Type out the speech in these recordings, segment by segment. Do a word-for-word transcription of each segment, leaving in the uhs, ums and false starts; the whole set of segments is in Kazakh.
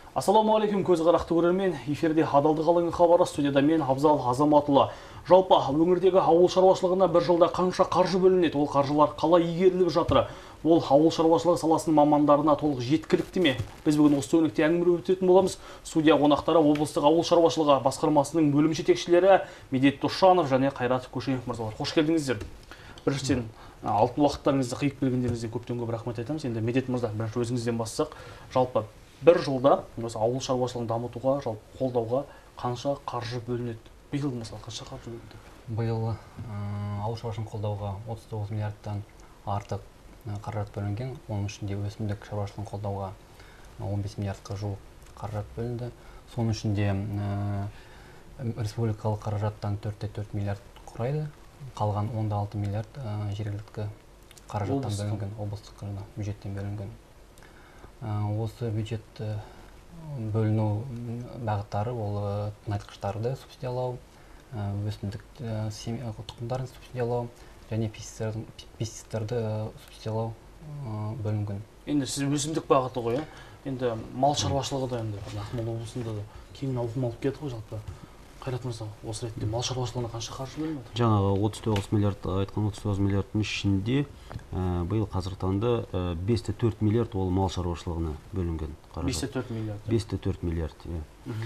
Ассалаумағалейкум көз қарақты көрермен, эфирде адалдық алаңы хабары, студияда мен Абзал Азаматұлы. Жалпы өңірдегі ауыл шаруашылығына бір жылда қанша қаржы бөлінеді, ол қаржылар қалай игеріліп жатыр? Ол ауыл шаруашылығы саласының мамандарына толық жеткілікті ме? Біз бүгін осы төңіректе әңгіме өтетін боламыз. Студия қонақтары облыстық ауыл шаруашылығы басқармасының бөлім жетекшілері Медет Досжанов және Қайрат Көшенов мырзалар. Қош келдіңіздер. Біріншіден алтын уақыттарыңызды қиып келгендеріңізге көптен көп рахмет айтамыз. Енді Медет мырза, бірінші өзіңізден бастасақ, жалпы бір жылда осы ауыл шаруашылығын дамытуға, жалпы қолдауға қанша қаржы бөлінеді? Биыл мысалы қанша қаржы бөлінді? Биыл ауыл шаруашылығын қолдауға отыз тоғыз миллиардтан артық қаражат бөлінген. Оның ішінде өсімдік шаруашылығын қолдауға он бес миллиардқа жуық қаражат бөлінді. Соның ішінде республикалық қаражаттан төрт те төрт миллиард құрайды. Қалған он да алты миллиард жергілікті қаражаттан бөлінген, облыстық бюджеттен бөлінген. Осы бюджет бөліну бағыттары ол тыңайтқыштарды субсидиялау, өсімдік тұқымдарын субсидиялау және пестицидтерді субсидиялау бөлінген. Енді сіз өсімдік бағыты ғой, енді мал шаруашылығы да енді Ақмола облысында да кең ауқым алып кетті ғой жалпы. Қайрат мырза, осы ретте мал шаруашылығына қанша қаржы бөлінеді? Жаңағы отыз тоғыз миллиард айтқан отыз тоғыз миллиардтың ішінде биыл қазіргі таңда бес те төрт миллиард ол мал шаруашылығына бөлінген қаражат. бес те төрт миллиард. бес те төрт миллиард, иә.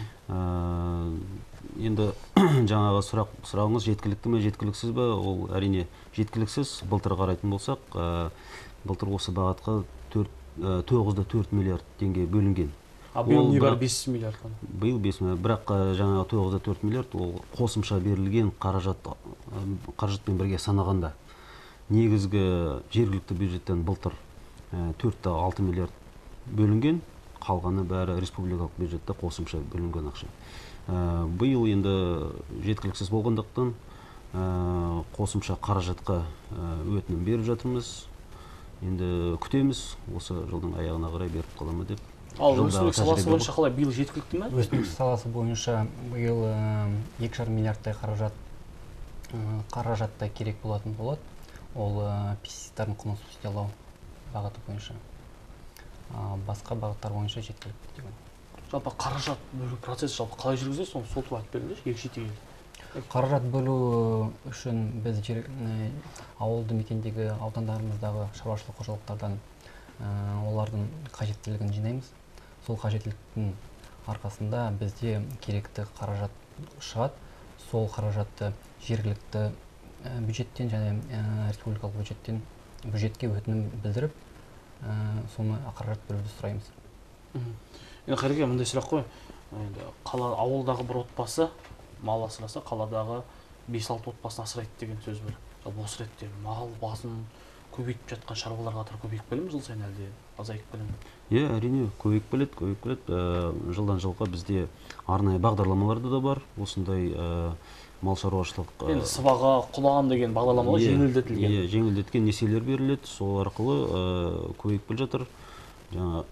Енді жаңағы сұрақ сұрағыңыз жеткілікті ме, жеткіліксіз бе? Ол әрине жеткіліксіз. Былтыр қарайтын болсақ, былтыр осы бағытқа тоғыз да төрт миллиард теңге бөлінген. А биыл не бар бес миллиард? Биыл бес миллиард, бірақ жаңағы тоғыз да төрт миллиард ол қосымша берілген қаражат, қаражатпен бірге санағанда. Негізгі жергілікті бюджеттен былтыр төрт те алты миллиард бөлінген, қалғаны бәрі республикалық бюджетте қосымша бөлінген ақша. Биыл енді жеткіліксіз болғандықтан қосымша қаражатқа өтінім беріп жатырмыз. Енді күтеміз, осы жылдың аяғына қарай беріп қаламы деп. Ал өсімдік саласы бойынша қалай, биыл жеткілікті ме? Өсімдік саласы бойынша биыл екі жарым миллиардтай қаражат қаражаттай керек болатын болады. Ол пестицидтердің құнын субсидиялау бағыты бойынша. Басқа бағыттар бойынша жеткілікті деген. Жалпы қаражат бөлу процесі жалпы қалай жүргізесіз? Соны сол туралы айтып беріңізші, егжей-тегжейлі. Қаражат бөлу үшін біз ауылды мекендегі аудандарымыздағы шаруашылық қожалықтардан олардың қажеттілігін жинаймыз. Сол қажеттіліктің арқасында бізде керекті қаражат шығады. Сол қаражатты жергілікті бюджеттен және республикалық бюджеттен бюджетке өтінім білдіріп, соны қаражат бөлуді сұраймыз. Енді Қайреке, мындай сұрақ қой. Ауылдағы бір отбасы мал асыраса, қаладағы бес алты отбасын асырайды деген сөз бар. Осы ретте мал басын көбейтіп жатқан шаруалар қатары көбейіп келе ме жыл сайын, әлде азайып келе ме? Иә, әрине көбейіп келеді, көбейіп келеді. Жылдан жылға бізде арнайы бағдарламаларды да бар. Осындай мал шаруашылық. Енді сыбаға құлаған деген бағдарламалар жеңілдетілген. Иә, жеңілдетілген несиелер беріледі. Сол арқылы көбейіп келе жатыр. Жаңа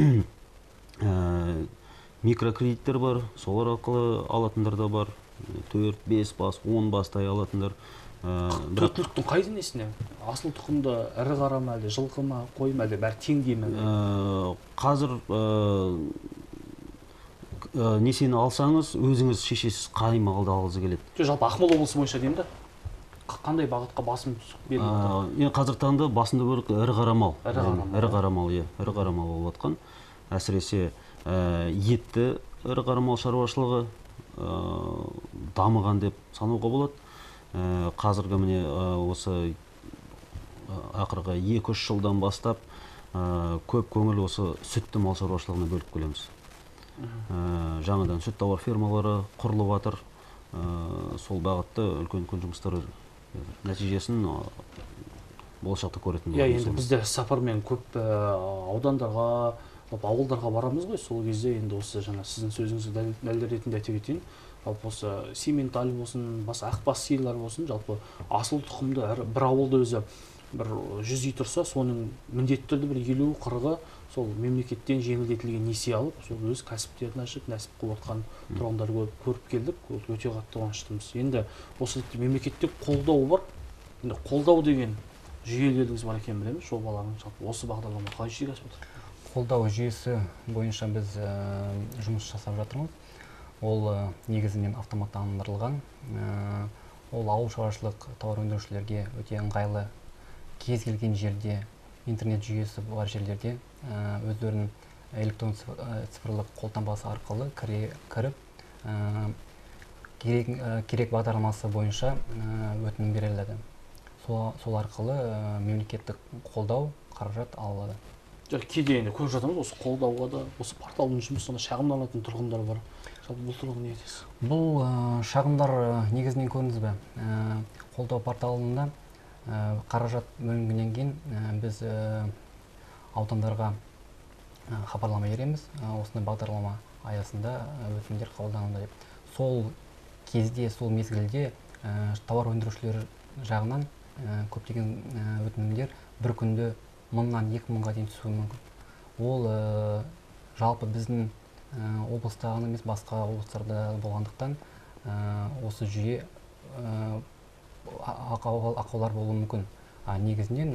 микрокредиттер бар, солар арқылы алатындар да бар. төрт, бес бас, он бастай алатындар. Төрттіліктің қайда несіне? Асыл тұқымда ірі қара ма, әлде жылқы ма, қой ма, әлде бәрі тең дей ме? Қазір несиені алсаңыз, өзіңіз шешесіз қай малды алғыңыз келеді. Жалпы Ақмола облысы бойынша деймін да? Қандай бағытқа басым беріледі? Қазір таңда басында бөлік ірі қара мал. Ірі қара мал, иә, ірі қара мал болып жатқан. Әсіресе етті ірі қара мал шаруашылығы дамыған деп санауға болады. Қазіргі міне осы ақырғы екі үш жылдан бастап көп көңіл осы сүтті мал шаруашылығына бөліп келеміз. Жаңадан сүт тауар фермалары құрылып жатыр. Сол бағытта үлкен-үлкен жұмыстар нәтижесін болашақта көретін боламыз. Иә, енді бізде сапармен көп аудандарға, ауылдарға барамыз ғой, сол кезде енді осы жаңа сіздің сөзіңізді дәлелдер ретінде айта кетейін. Жалпы осы Симменталь болсын, ақбас сиырлар болсын, жалпы асыл тұқымды бір ауылда өзі бір жүз үй тұрса, соның міндетті түрде бір елу қырығы сол мемлекеттен жеңілдетілген несие алып, сол өз кәсіптерін ашып, нәсіп қылып отқан тұрғындарды көріп келдік, өте қатты қуаныштымыз. Енді осы мемлекеттен қолдау бар. Енді қолдау деген жүйелеріңіз бар екенін білеміз, жобаларыңыз жалпы осы бағдарлама қалай жүзеге асып жатыр? қолдау жүйесі бойынша біз жұмыс жасап жатырмыз. Ол негізінен автоматтандырылған. Ол ауыл шаруашылық тауар өндірушілерге өте ыңғайлы, кез келген жерде интернет жүйесі бар жерлерде өздерінің электрон цифрлық қолтаңбасы арқылы кіріп керек бағдарламасы бойынша өтінім беріледі. Сол арқылы мемлекеттік қолдау, қаражат алынады. Кейде енді көріп жатырмыз, осы қолдауға да, осы порталдың жұмысына шағымданатын тұрғындар бар. Жалпы бұл туралы не айтасыз? Бұл шағымдар негізінен көрдіңіз бе? Қолдау порталында қаражат бөлінгеннен кейін біз аудандарға хабарлама береміз. Осындай бағдарлама аясында өтінімдер қабылдануда деп. Сол кезде, сол мезгілде тауар өндірушілер жағынан көптеген өтінімдер бір күнде мыңнан екі мыңға дейін түсуі мүмкін. Ол жалпы біздің облыста ғана емес, басқа облыстарда болғандықтан осы жүйе ақаулар болуы мүмкін. Негізінен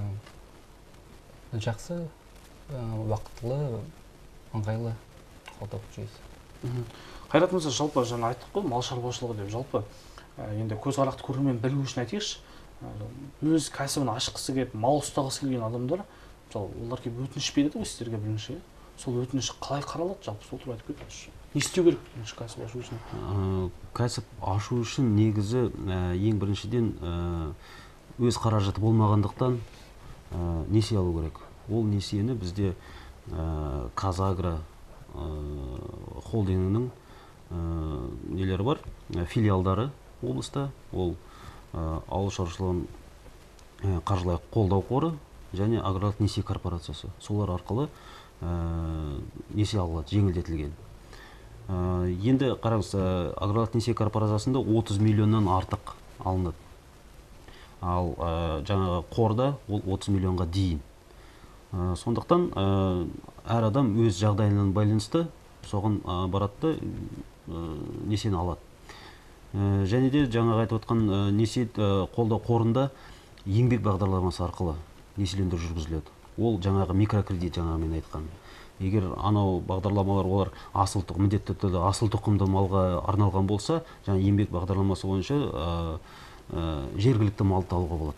жақсы, уақытлы, ыңғайлы қолдау жүйесі. Қайрат мырза, жалпы жаңа айттық қой, мал шаруашылығы деп. Жалпы енді көзқарақты көрермен білу үшін айтайықшы, өз кәсібін ашқысы келіп, мал ұстағысы келген адамдар, олар келіп өтініш береді ғой сіздерге бірінші. Сол өтініш қалай қаралады, жалпы сол туралы айтып кетіңізші. Не істеу керек кәсіп ашу үшін? Кәсіп ашу үшін негізі ең біріншіден өз қаражаты болмағандықтан несие алу керек. Ол несиені бізде Қазагро холдингінің нелері бар, филиалдары облыста. Ол ауыл шаруашылығын қаржылай қолдау қоры және аграрлық несие корпорациясы. Солар арқылы несие алынады, жеңілдетілген. Енді қараңыз, аграрлық несие корпорациясында отыз миллионнан артық алынады. Ал жаңағы қорда ол отыз миллионға дейін. Сондықтан әр адам өз жағдайынан байланысты соған барады да несиені алады. Және де жаңағы айтып отқан несие қолдау қорында еңбек бағдарламасы арқылы несиелендіру жүргізіледі. Ол жаңағы микрокредит, жаңағы мен айтқан. Егер анау бағдарламалар олар асыл тұқым, міндетті түрде асыл тұқымды малға арналған болса, жаңа еңбек бағдарламасы бойынша жергілікті малды алуға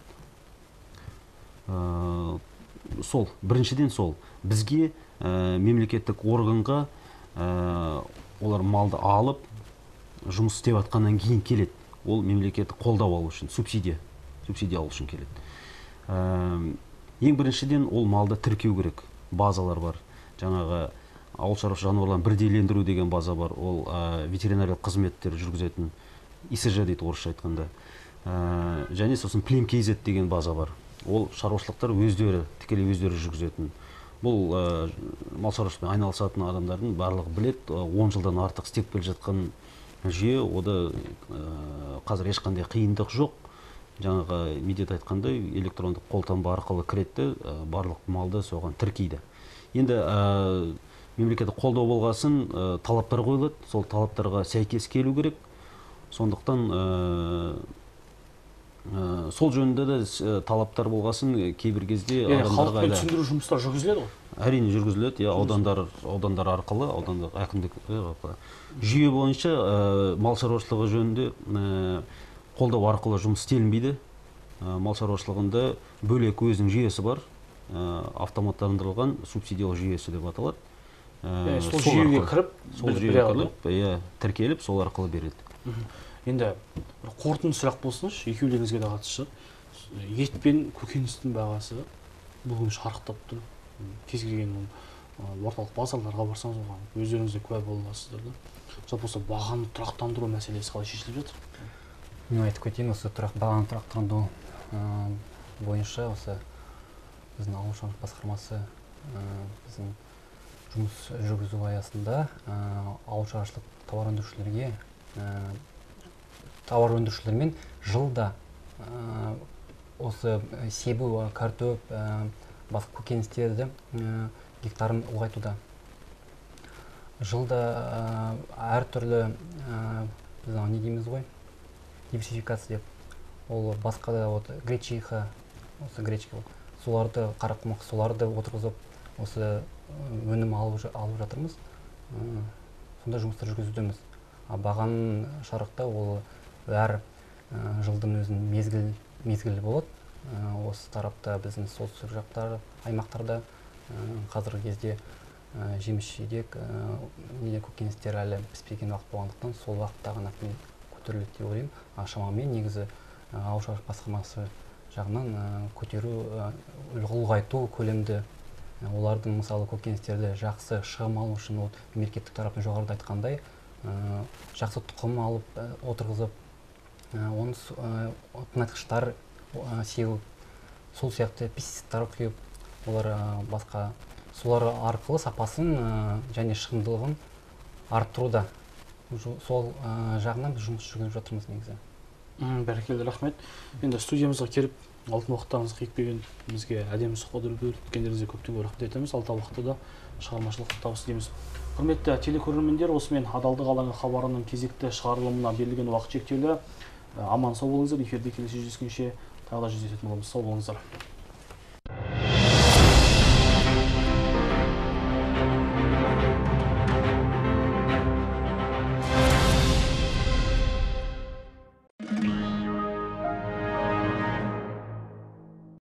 болады. Сол, біріншіден сол. Бізге мемлекеттік органға олар малды алып, жұмыс істеп атқаннан кейін келеді. Ол мемлекеттік қолдау алу үшін, субсидия, субсидия алу үшін келеді. Ең біріншіден ол малды тіркеу керек. Базалар бар. Жаңағы ауыл шаруашылық жануарларын бірдейлендіру деген база бар. Ол ветеринариялық қызметтер жүргізетін и эс жэ дейді орысша айтқанда. Және сосын Плем кей зет деген база бар. Ол шаруашылықтар өздері, тікелей өздері жүргізетін. Бұл мал шаруашылығымен айналысатын адамдардың барлығы білет, он жылдан артық істеп келе жатқан жүйе. Ода қазір ешқандай қиындық жоқ. Жаңағы медет айтқандай электрондық қолтаңба арқылы кіретті, барлық малды соған тіркейді. Енді мемлекеттік қолдау болғасын талаптар қойылады, сол талаптарға сәйкес келу керек. Сондықтан сол жөнінде де талаптар болғасын кейбір кезде халықпен түсіндіру жұмыстар жүргізіледі ғой? Әрине жүргізіледі, аудандар аудандар арқылы, аудандық әкімдік жүйе бойынша мал шаруашылығы жөнінде қолдау арқылы жұмыс істелінбейді. Мал шаруашылығында бөлек өзінің жүйесі бар, автоматтандырылған субсидиялау жүйесі деп аталады. Сол жүйеге кіріп, сол жүйеге кіріп, тіркеліп, сол арқылы береді. Енді қорытынды сұрақ болсыншы, екеулеріңізге де қатысты. Ет пен көкөністің бағасы бүгін шарықтап тұр. Кез келген орталық базарларға барсаңыз, оған өздеріңіз де куә бола аласыздар да. Жалпы осы бағаны тұрақтандыру мәселесі қалай шешіліп жатыр? Мен айтып кетейін, осы бағаны тұрақтандыру бойынша осы біздің ауыл шаруашылық басқармасы біздің жұмыс жүргізу аясында ауыл шаруашылық тауар өндірушілерге тауар өндірушілермен жылда осы себу, картоп, басқа көкөністерді гектарын ұлғайтуда. Жылда әртүрлі біз не дейміз ғой? Диверсификация деп. Ол басқа да гречиха, осы гречка, соларды қарақұмық, соларды отырғызып, осы өнім алып алып жатырмыз. Сондай жұмыстар жүргізудеміз. Бағаның шарықта ол әр жылдың өзінің мезгіл мезгілі болады. Осы тарапта біздің солтүстік жақтар аймақтарда қазіргі кезде жеміс-жидек неде көкөністер әлі піспеген уақыт болғандықтан сол уақытта ғана көтеріледі деп ойлаймын. Шамамен негізі ауыл шаруашылық басқармасы жағынан көтеру, ұлғайту көлемді, олардың мысалы көкөністерді жақсы шығым алу үшін мемлекеттік тарапынан жоғарыда айтқандай жақсы тұқым алып отырғызып, оны тыңайтқыштар сеу, сол сияқты пестицидтар құйып, олар басқа солар арқылы сапасын және шығымдылығын арттыруда. Сол жағынан біз жұмыс жүргізіп жатырмыз негізі. Бәрекелді, рахмет. Енді студиямызға келіп, алтын уақыттарыңызға кешікпеген бізге әдемі сұхбат берткендеріңізге көптен рахмет етеміз. Алдағы уақытта да шығармашылық табыс тілейміз. Құрметті телекөрермендер, осымен Адалдық алаңы хабарының кезекті шығарылымына берілген уақыт шектеулі. Аман сау болыңыздар. Эфирде келесі жүздескенше тағы да жүздесетін боламыз. Сау болыңыздар.